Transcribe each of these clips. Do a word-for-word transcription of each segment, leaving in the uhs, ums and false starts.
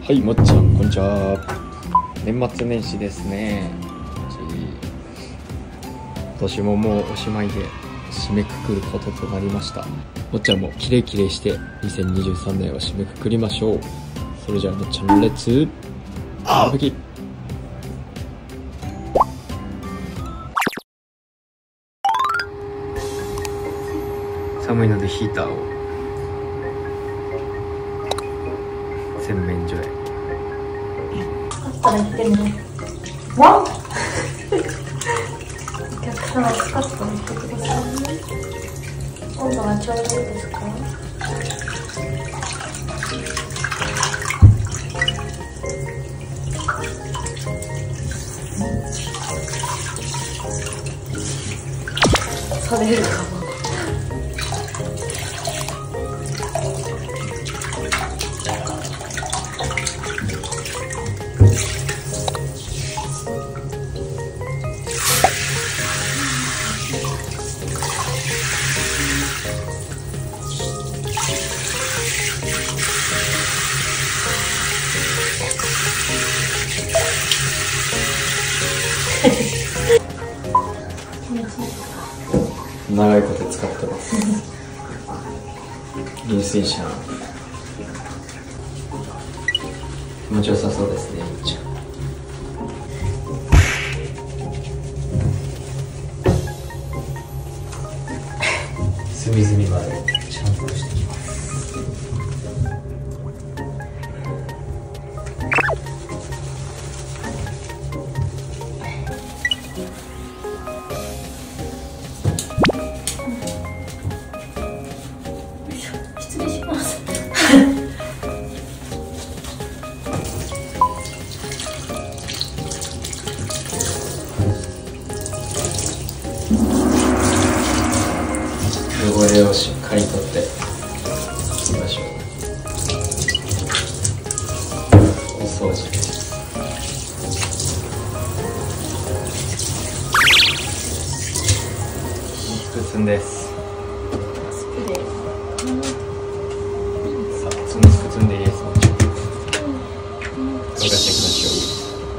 はい、もっちゃん、こんにちは。年末年始ですね。今年ももうおしまいで締めくくることとなりました。もっちゃんもキレイキレイしてにせんにじゅうさんねんを締めくくりましょう。それじゃあもっちゃん、レッツバーベキュー。寒いのでヒーターを洗面所へ。 あったら言ってね。わっお客様、スカッと言ってくださいね。温度はちょうどいいですか？されるかも。 長いこと使ってます流水車気持ちよさそうですね。めっちゃ隅々までシャンプーしていきます。 失礼します。 汚れをしっかり取っていきましょう。お掃除です。普通です。 スプレー。 さあ、その普通でいいです。乾かしていきましょう。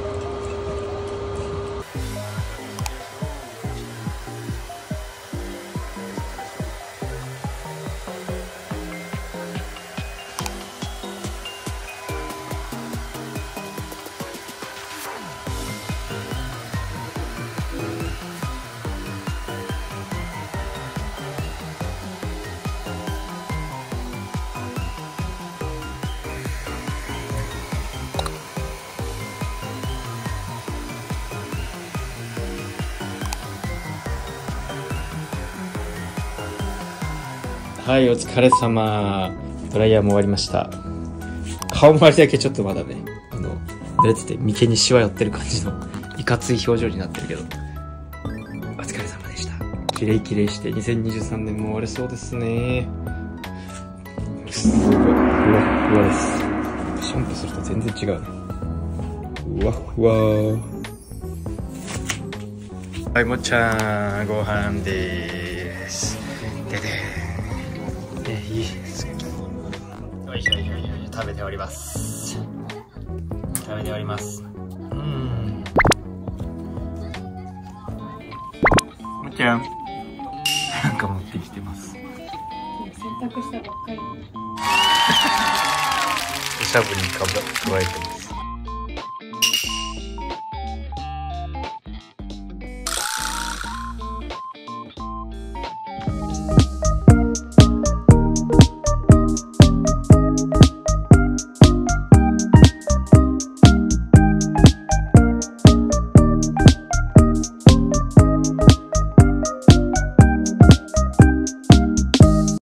はい、お疲れ様。ドライヤーも終わりました。顔周りだけちょっとまだね、あの、濡れてて眉間にシワ寄ってる感じのいかつい表情になってるけど、お疲れ様でした。キレイキレイしてにせんにじゅうさんねんも終われそうですね。すごい、ふわふわです。シャンプーすると全然違うね。ふわふわ。はい、もっちゃん、ご飯でーす。ででーね、いいですよいしょよいしょよいしょ、食べております。食べております。うん。もっちゃん、なんか持ってきてます。 洗濯したばっかり。 おしゃぶりにかば加えてます。